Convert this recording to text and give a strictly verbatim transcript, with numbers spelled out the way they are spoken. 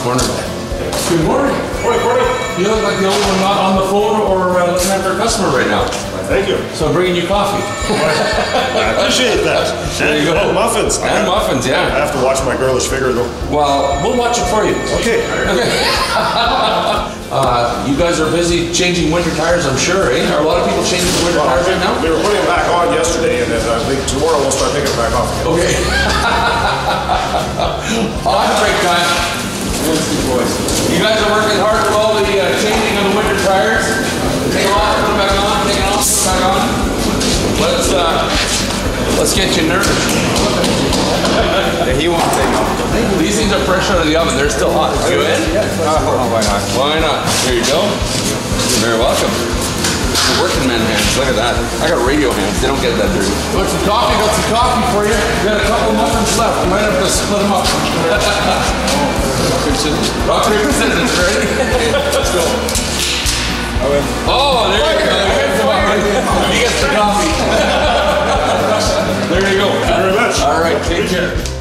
corner. Good morning. Morning, morning. You look like the only one not on the phone or uh, looking after a customer right now. Thank you. So I'm bringing you coffee. I appreciate that. There you go. And muffins. And muffins, yeah. I have to watch my girlish figure though. Well, we'll watch it for you. Okay. Okay. uh, you guys are busy changing winter tires, I'm sure, eh? Are a lot of people changing the winter Well, tires right now? They were putting them back on yesterday, and then I think tomorrow we'll start taking them back off again. Okay. I'll have a great time. You guys are working hard with all the uh, changing of the winter tires. Take them off, put them back on, take them off, put them back on. Let's, uh, let's get you nervous. He won't take off. These things are fresh out of the oven. They're still hot. Are you in? Oh, why not? Why not? Here you go. You're very welcome. The working man hands. Look at that. I got radio hands. They don't get that dirty. Got some coffee. Got some coffee for you. We got a couple muffins left. We might have to split them up. Rock, paper, scissors. Ready? Let's go. Oh, there you go. He gets the coffee. There you go. Thank you very much. All right. Take care.